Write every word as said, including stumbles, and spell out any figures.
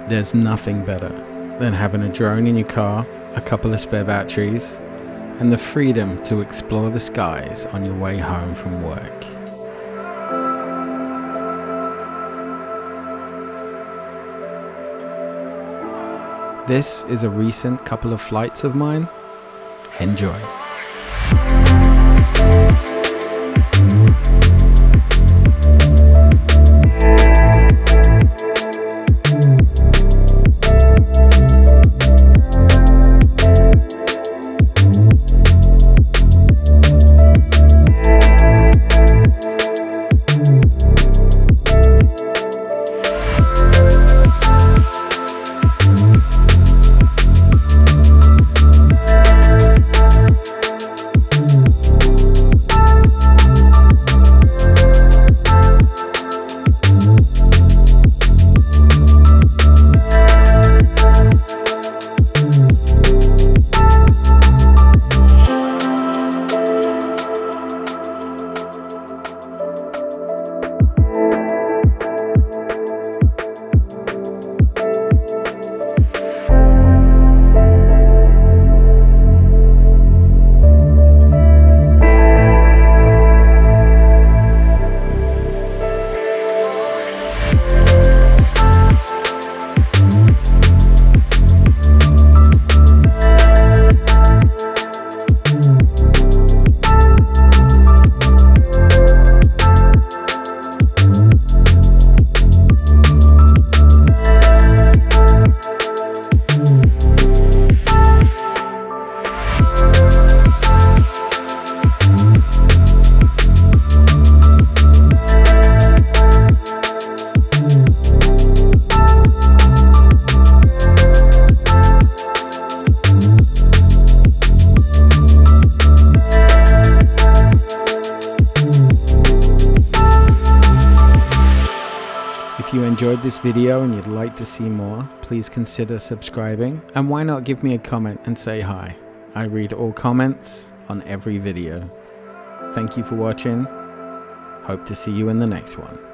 There's nothing better than having a drone in your car, a couple of spare batteries, and the freedom to explore the skies on your way home from work. This is a recent couple of flights of mine. Enjoy. If you enjoyed this video and you'd like to see more, please consider subscribing, and why not give me a comment and say hi. I read all comments on every video. Thank you for watching. Hope to see you in the next one.